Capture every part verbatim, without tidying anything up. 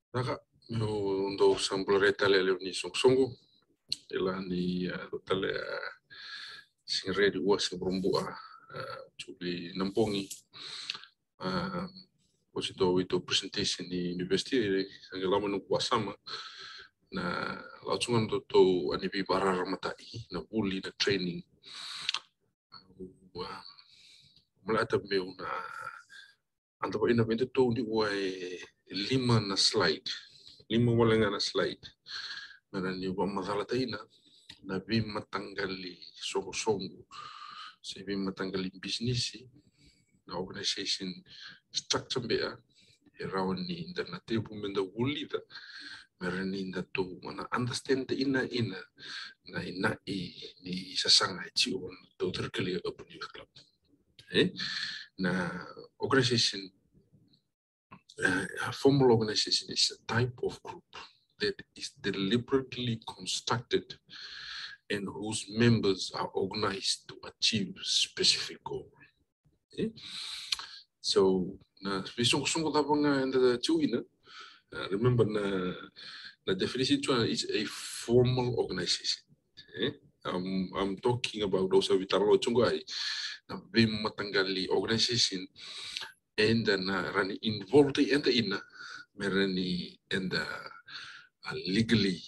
Naka, meu ndo sambolo retale le ni songsongo ela ni totale sing ready wa sing rombua tuli nampongi posito itu presentation ni university angela manu kuasama na laungan to to ani bi barar matai na uli na training wa melata meu na anta ina bente to di wa lima na slide lima wala na slide na ni wa madala taina na bi matanggali songo-songo si bi matanggali bisnis na organization structure bea around ni inda na tebu menda wulida merani inda to mana understand ina ina na ina i ni sasanga chi on to terkali open youth club eh na organization uh, a formal organization is a type of group that is deliberately constructed and whose members are organized to achieve specific goal. Okay? So, na sungguh-sungguh tapang anda cuina. Remember na the definition is a formal organization. Okay? Um, I'm talking about those of Vitalo Chungai. Na bim matanggali organization and then uh, rani involved in the inna merani and uh, legally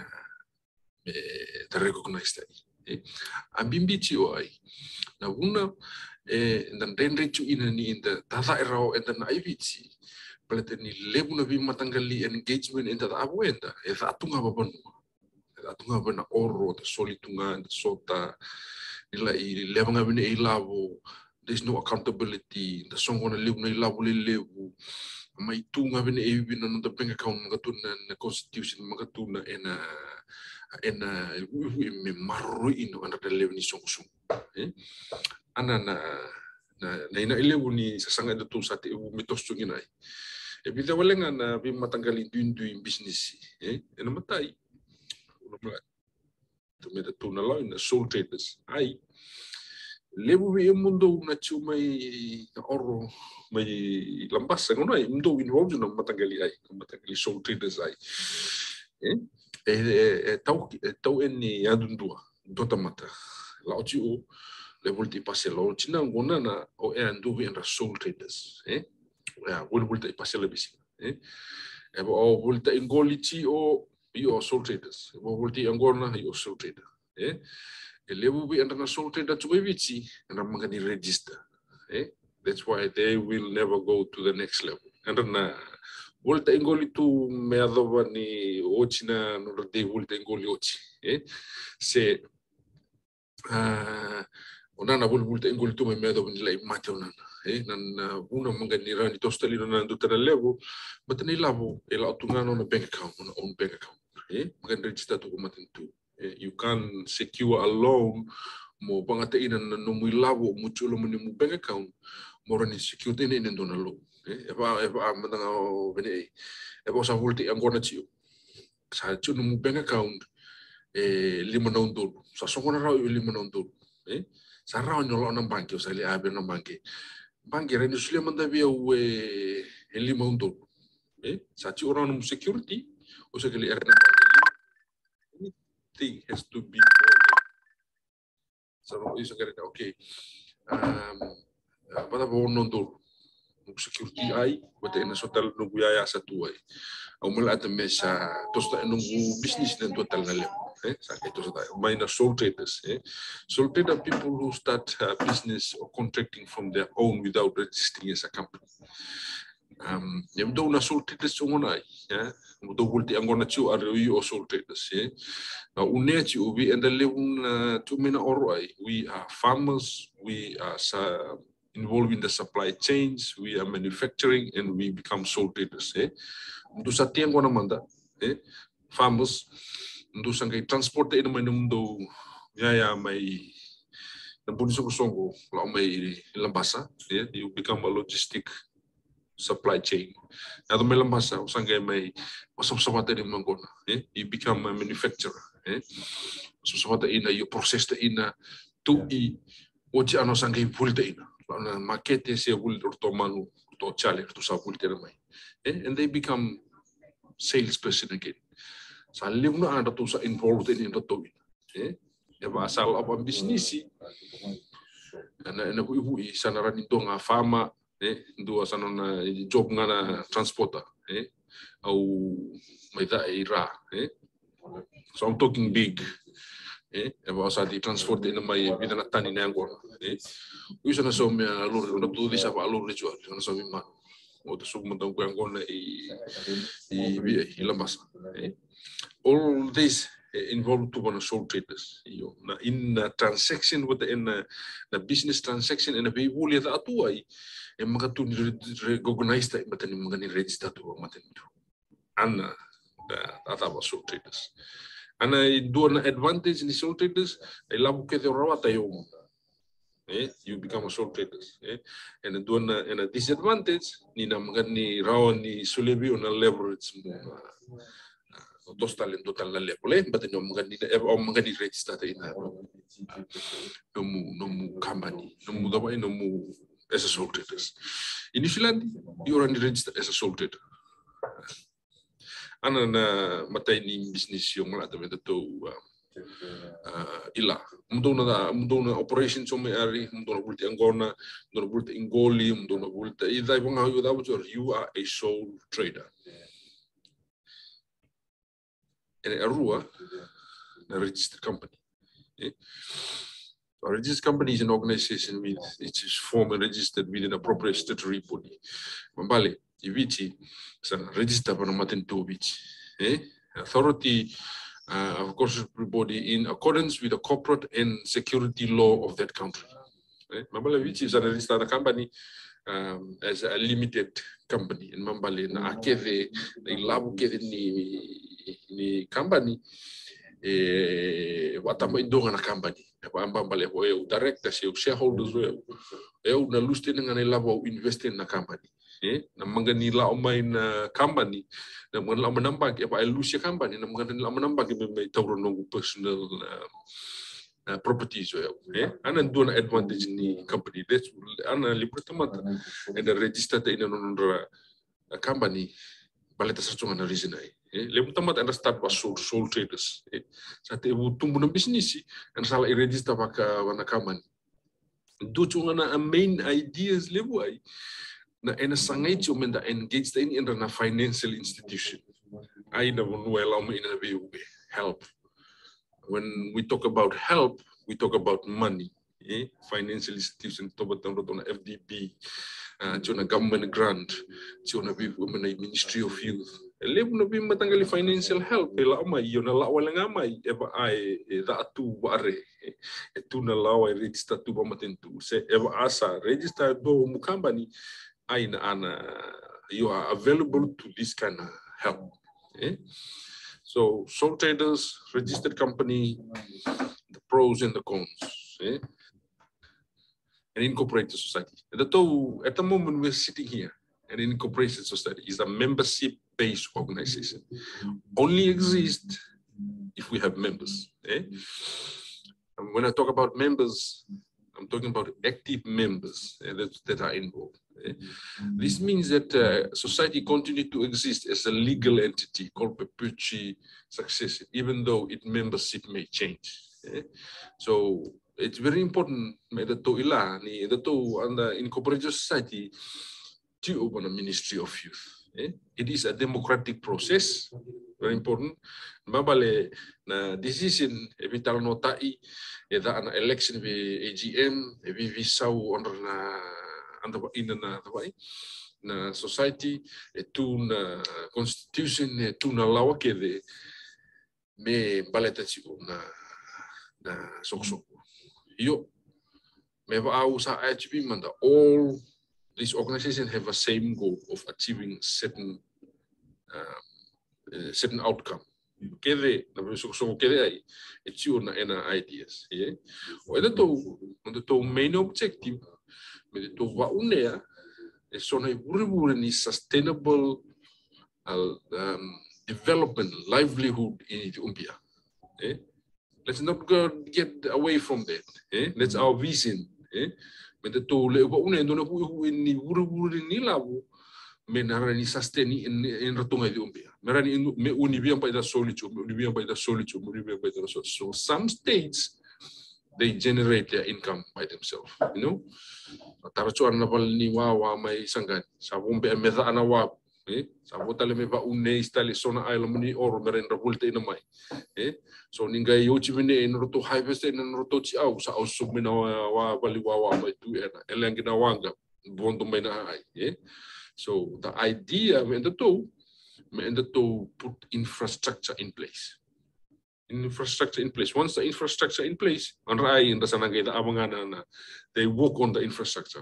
the recognized ai ambimbi tio ai na una e dan dendre tu ina ni inda tata erao enda na iviti paleteni lebuna bi matangali engagement enda abo enda e atunga babanu e atunga bana oro the solitunga the sota ila i levanga bine i lavo. There's no accountability the song on lebuna i lavo le levu mai tunga bine e bina no the bank account magatuna na constitution magatuna ena ena me marro ino ana tele ni songsu eh ana na na ina ile uni sasanga de tu sate u mitos tunginai e bila walenga na bi matangali dundu business eh ena matai una tu me tu na la na soul traders ai lebu bi mundo na chumai oro mai lambasa ngono ai mundo involved na matangali ai matangali soul traders ai eh e tau tau eni adundua dota mata la otiu le volti passe la otina ngona na o e andu en soul traders eh ya vol volta passe la bisi eh e o volta ingoliti o io soul traders o volti angona io soul trader eh e lebu bi en soul trader tu vici na mangani register eh that's why they will never go to the next level and na volta ingoli tu me adova ni ochina no de volta ingoli ochi eh se ah onana vol volta ingoli tu me adova ni lai mate onana eh nan una mangani rani tostali na ndo tera level but ni lavo e la tungano na bank account on own bank account eh mangani register tu maten tu eh, you can secure a loan mo bangata ina no mu lavo mu chulo mo ni mu bank account mo rani secure ni ndo na loan e va e va mandanga bene e va sa volti ancora tio sa tio no bank account e lima non dolo sa songona ra lima non dolo e sa ra no na banki sa li abe na banki banki re no sule manda via u e lima non dolo e sa tio ora no security o sa che li era na banki anything has to be so is okay okay um pada bo non dolo security ai bate na sotal no buya sa tuai au mala ta mesa tosta no business den total na le eh sa ke tosta mai na soul traders eh soul trader people who start a business or contracting from their own without registering as a company um nem do na soul traders ngonai eh mo do volti angona chu are o soul traders eh na unechi ubi and le un tu mena orai we are farmers we are involved in the supply chains, we are manufacturing, and we become soul traders. Eh, do satiang ko naman da, eh, farmers, do sangai transport ina may numundo, yaya may nabunisong kusongo, lao may lambasa, eh, you become a logistic supply chain. Nato may lambasa, sangai may masapsapata ina mangona, eh, you become a manufacturer, eh, masapsapata ina, you process the ina, to i, ochi ano sangai pulta ina. Na makete se will to manu to chale to sa pultera mai and they become salesperson again. Sa livna anda tu sa involved in the toin. Eh, ya ba asal apa bisnisi. Ana na ku ibu sana ran itu nga fama eh dua sana na job ngana transporter eh au mai da ira eh. So I'm talking big. Eh, eva sa di transport ina mai vida na tani na ngor. Eh, uisa na so me alur na tu di sa pa alur ritual na so mi ma. O te sub mantang ko ngona i i i lambas. Eh, all this involved to one sole traders. Yo, na in a transaction with the in the business transaction in a be wuli da atuai e mga tu recognize ta matani mga ni register to matani. Anna da ataba sole traders. Ana i dua advantage ni sole traders ai labu ke te rawata yo. Eh, you become a sole traders. Eh, and dua na and a disadvantage ni na mga ni raw ni sulebi on a leverage mo. Dos talent total na level eh, but no mga ni o mga ni register ta ina. No mu no mu company, no mu daw no mu as a sole traders. In New Zealand, you are registered as a sole trader. Ana na matay ni business yung mga tabi to ila mundo na mundo na operation so may ari mundo na bulti Angona mundo na bulti Ingoli mundo na bulti ida ibang hayo daw you are a sole trader and Arua a registered company. Eh? A registered company is an organization with it is formed and registered within an appropriate statutory body. Mambale Iviti is register para matin to which eh? Authority uh, of course body in accordance with the corporate and security law of that country. Eh? Mambale Iviti is a registered company um, as a limited company in Mambale na akeve na ilabu keve ni ni company eh watamo indonga na company pa Mambale ho eu director se shareholders eu eu na luste nga ilabu invest na company. Eh, na mangani la omai na company na mangani la menambag ya pa elusia company na mangani la menambag may tawro nung personal uh, uh, properties yo eh ana dua advantage ni company that's ana libertamata and the register ta ina nondra company baleta sa tunga na reason ai eh libertamata and start was sole sole traders eh sa te tumbu na business and sala i register pa ka wana company do tunga na main ideas lebu ai na ena sangai tu menda engaged in in a financial institution. I never know allow me in a way help. When we talk about help, we talk about money. Eh? Financial institution to about on F D B, uh, to a government grant, to a Ministry of Youth. Lebu na bi matangali financial help ela ama iyo na lawa lang ama eba ai da tu bare etu na lawa register tu ba matentu se eba asa register do mu company aina ana you are available to this kind of help. Eh? So sole traders, registered company, the pros and the cons. Eh? An incorporated society. At the, at the moment we're sitting here, an incorporated society is a membership-based organization. Only exists if we have members. Eh? And when I talk about members, I'm talking about active members eh, that, that are involved. This means that uh, society continues to exist as a legal entity called perpetual succession, even though its membership may change. Eh? So it's very important that to ila ni to under incorporated society to open a Ministry of Youth. Eh? It is a democratic process, very important. Mabale na decision evital notai eda an election be A G M evi visau under na anda ina na vai na society e tu na constitution e tu na lawa ke de me baleta ci na na sokso yo me va usa H P manda all these organizations have a same goal of achieving certain uh, uh, certain outcome ke de na sokso ke de ai e ci na ena ideas yeah o de to on to main objective me to wa unea e sona iburi ni sustainable uh, um, development livelihood in Ethiopia. Eh? Let's not go get away from that. Eh? That's our vision. Eh? Me to le wa unea no pu ni iburi ni labu me narani susteni in in ratunga di umbia. Merani me unibiang pa ida solitude, me unibiang pa ida solitude, me unibiang pa ida solitude. So some states, they generate their income by themselves, you know. Tarachuan na pal ni wawa may sanggan. Sa bumbe meza anawa, eh. Sa botale me ba une istali sona aylo muni oro meren rabulte ina mai, eh. So ninga yochi mene in roto harvest in roto chi au sa au submina wa bali wawa may tu ena elangina wanga bondo may na ay, eh. So the idea me the to me the to put infrastructure in place. Infrastructure in place. Once the infrastructure in place, on rai in the sanagay the abangana they work on the infrastructure.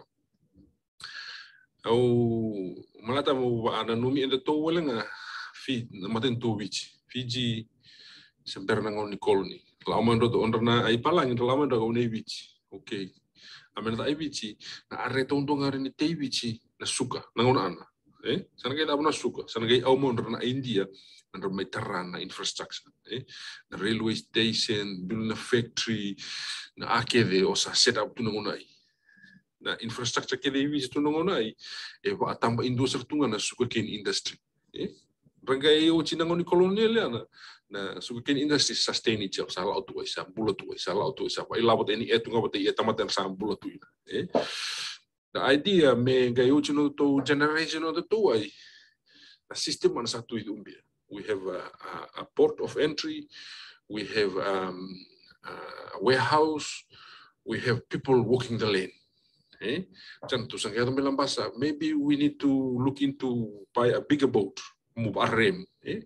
Oh, malata mo ana numi in the to wala nga fi matin to beach. Fiji semper nangon ni colony. Laman do on na ay palang in laman do on beach. Okay. Amen ta beach na areto ndo ngari ni te beach na suka nangon ana. Eh, sanagay ta na suka. Sanagay au mo na India. Under Mediterranean infrastructure, eh? The railway station, building a factory, na akede o sa set up tu nangonai. Na infrastructure kede vis tu nangonai, e ba atamba industri tunga na sugarcane industry, eh? Rangai o chinangoni kolonial ya na na sugarcane industry sustain itself sa lau tu isa bulat tu isa lau tu isa pa ilabot ini etu ngabot iya tamatan sa bulat tu ina, eh? The idea me gayo chino to generation of the two ay a system man satu itu umbia. We have a, a, a port of entry, we have um, a warehouse, we have people walking the lane. Eh? Maybe we need to look into buy a bigger boat, move a rem. Eh?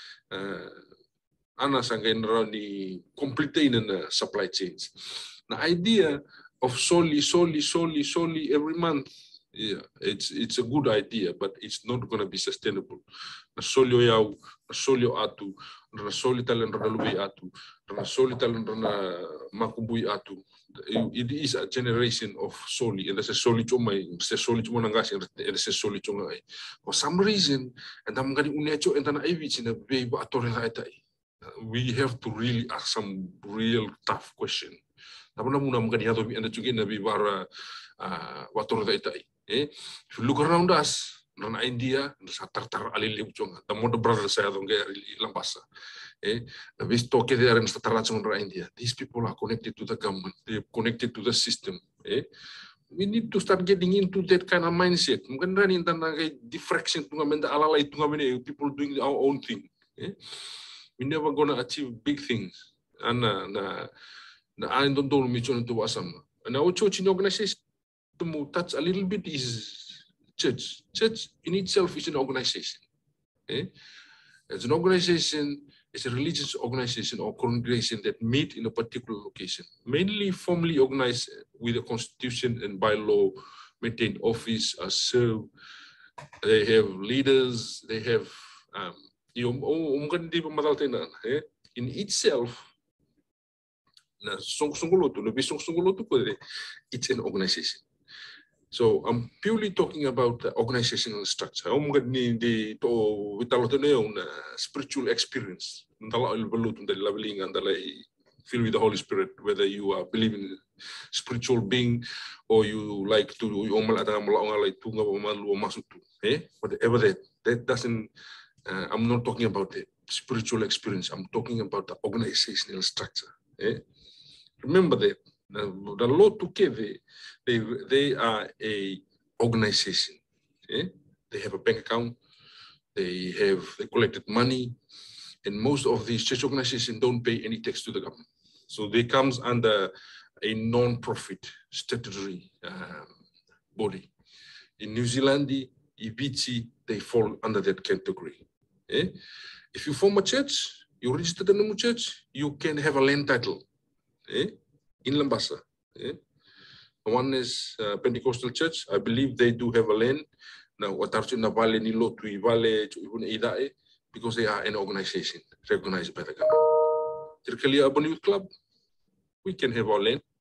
Ana sangain ni complete in the supply chains. The idea of solely, solely, solely, solely every month. Yeah, it's it's a good idea, but it's not going to be sustainable. Na solio yau, na solio atu, na soli talen na lubi atu, na soli talen na makubui atu. It is a generation of soli, and there's a soli chomai, se soli chomonangas, and there's a soli chongai. For some reason, and I'm going to unecho and an ivich in a baby atorelaitai. We have to really ask some real tough question. Namuna muna mga niyato and the chugin na bibara watorelaitai. Eh, if you look around us, in India, the mother brothers say Lambasa. Eh, we talk there in India. These people are connected to the government, they're connected to the system. Eh, we need to start getting into that kind of mindset. Diffraction people doing our own thing. Eh? We're never gonna achieve big things. And na na I don't know me to Asama. And our church in organization. To touch a little bit is church. Church in itself is an organization. Eh? It's an organization, it's a religious organization or congregation that meet in a particular location. Mainly formally organized with a constitution and by law, maintain office, uh, serve. They have leaders, they have um, in itself, it's an organization. So I'm purely talking about the organizational structure. I'm going to the spiritual experience. Filled with the Holy Spirit, whether you are believing in spiritual being or you like to whatever that. That doesn't. Uh, I'm not talking about the spiritual experience. I'm talking about the organizational structure. Eh? Remember that. The Lord together, they they are a organization. Eh? They have a bank account. They have they collected money, and most of these church organizations don't pay any tax to the government. So they comes under a non-profit statutory um, body. In New Zealand, I B C, they fall under that category. Eh? If you form a church, you register the new church, you can have a land title. Eh? In Lambasa. Eh? One is uh, Pentecostal Church. I believe they do have a land. Now, because they are an organization recognized by the government. Tirkalia Urban Youth Club, we can have our land.